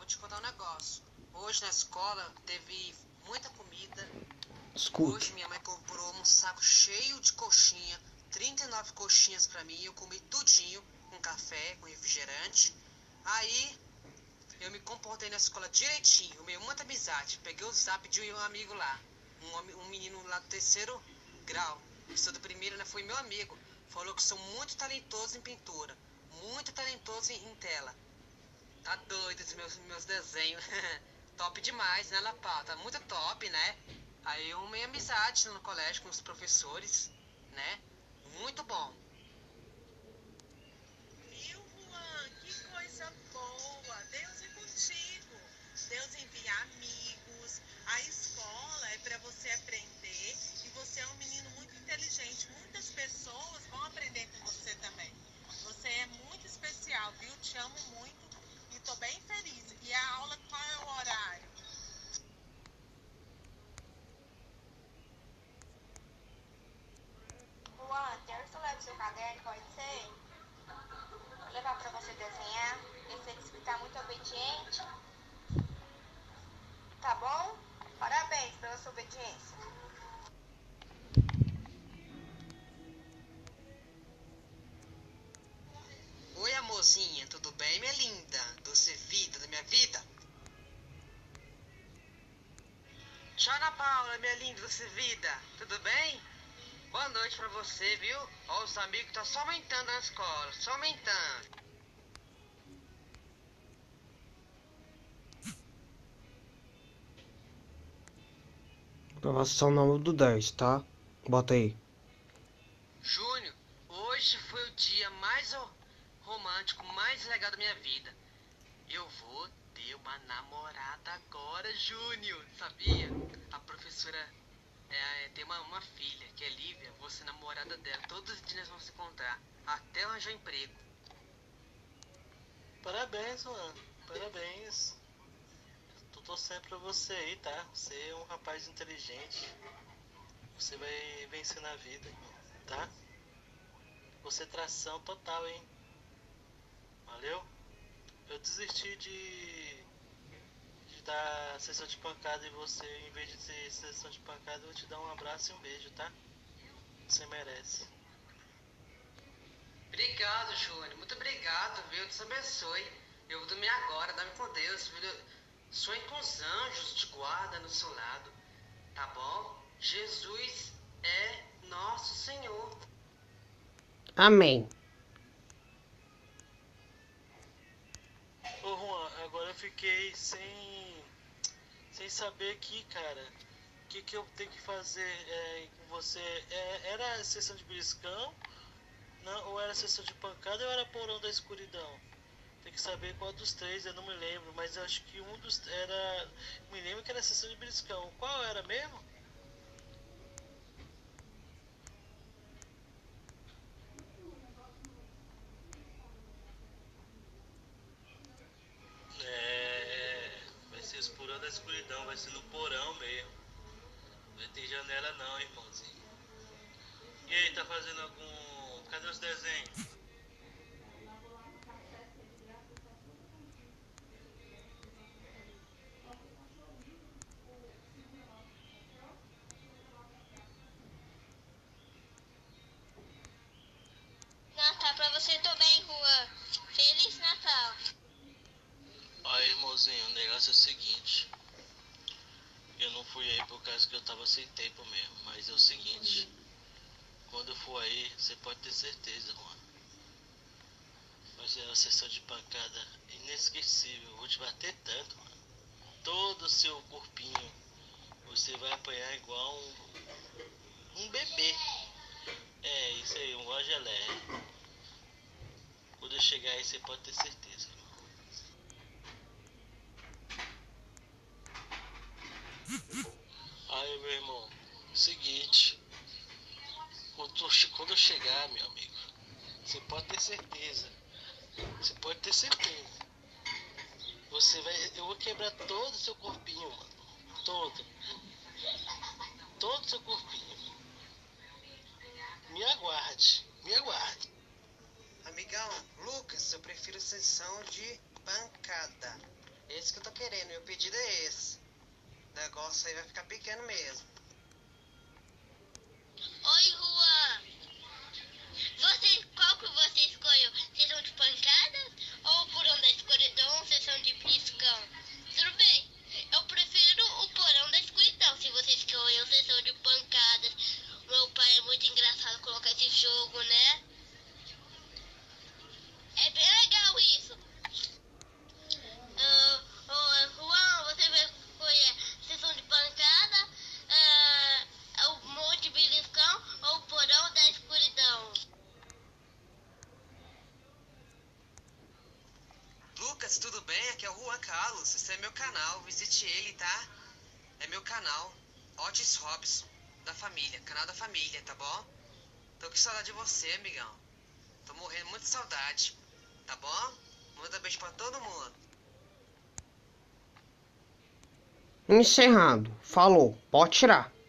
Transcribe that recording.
vou te contar um negócio. Hoje na escola teve muita comida. Escute. Hoje minha mãe comprou um saco cheio de coxinha, 39 coxinhas pra mim, eu comi tudinho, com café, com refrigerante. Aí eu me comportei na escola direitinho, eu muita amizade. Peguei o zap de um amigo lá, um menino lá do 3º grau. Eu sou do primeiro, né? Foi meu amigo. Falou que sou muito talentoso em pintura, muito talentoso em tela. Tá doido os meus desenhos. Top demais, né, Lapau? Tá muito top, né? Aí eu meio amizade no colégio com os professores, né? Muito bom. Viu, Juan? Que coisa boa. Deus é contigo. Deus envia amigos. A escola é para você aprender e você é um menino muito inteligente. Muitas pessoas vão aprender com você também. Você é muito especial, viu? Te amo muito e tô bem feliz. E a aula, qual é o horário? Juan, terça eu levo seu caderno, pode ser? Vou levar pra você desenhar. Eu sei que você tá muito obediente. Tá bom? Parabéns pela sua obediência. Oi, amorzinha, tudo bem, minha linda? Doce vida da minha vida? Tchau, Ana Paula, minha linda doce vida, tudo bem? Boa noite pra você, viu? Ó, os amigos tá só aumentando na escola, só aumentando. Aprovação número 10, tá? Bota aí. Júnior, hoje foi o dia mais romântico, mais legal da minha vida. Eu vou ter uma namorada agora, Júnior, sabia? A professora tem uma filha, que é Lívia, vou ser namorada dela. Todos os dias nós vamos se encontrar, até eu arranjar emprego. Parabéns, mano. Parabéns. Tô torcendo pra você aí, tá? Você é um rapaz inteligente. Você vai vencer na vida, tá? Você é tração total, hein? Valeu? Eu desisti de dar sessão de pancada em você. Em vez de ter sessão de pancada, eu vou te dar um abraço e um beijo, tá? Você merece. Obrigado, Júnior, muito obrigado, viu? Deus abençoe. Eu vou dormir agora, dá-me com Deus, viu? Sonhe com os anjos de guarda no seu lado, tá bom? Jesus é nosso Senhor. Amém. Ô Juan, agora eu fiquei sem saber aqui, cara. O que eu tenho que fazer com você? Era a sessão de beliscão? Não, ou era sessão de pancada ou era porão da escuridão? Tem que saber qual dos três, eu não me lembro, mas eu acho que um dos era. Me lembro que era a sessão de beliscão. Qual era mesmo? Vai ser os porão da escuridão, vai ser no porão mesmo. Não vai ter janela não, irmãozinho. E aí, tá fazendo algum. Cadê os desenhos? Natal pra você também, Juan. Feliz Natal. Ó, irmãozinho, o negócio é o seguinte. Eu não fui aí por causa que eu tava sem tempo mesmo. Mas é o seguinte. Quando eu for aí, você pode ter certeza, Juan. Vai ser uma sessão de pancada inesquecível. Eu vou te bater tanto, mano. Todo o seu corpinho. Você vai apanhar igual um bebê. É, isso aí, um gelé. Quando eu chegar aí, você pode ter certeza, irmão. Aí, meu irmão, seguinte. Quando eu chegar, meu amigo, você pode ter certeza. Você pode ter certeza. Eu vou quebrar todo o seu corpinho, mano. Todo. Todo o seu corpinho. Me aguarde. Me aguarde. Amigão, Lucas, eu prefiro sessão de pancada. Esse que eu tô querendo, meu pedido é esse. O negócio aí vai ficar pequeno mesmo. Oi, Juan. Qual que você escolheu? Sessão de pancadas ou o porão da escuridão, sessão de piscão? Tudo bem, eu prefiro o porão da escuridão. Se você escolheu sessão de pancadas, meu pai é muito engraçado colocar esse jogo, né? É bem legal isso. Juan, você vai escolher sessão de pancada, o monte de beliscão ou o porão da escuridão? Lucas, tudo bem? Aqui é o Juan Carlos. Esse é meu canal, visite ele, tá? É meu canal, Otis Robson, da família, canal da família, tá bom? Tô com saudade de você, amigão. Tô morrendo muito de saudade, tá bom? Manda beijo pra todo mundo. Encerrado. Falou. Pode tirar.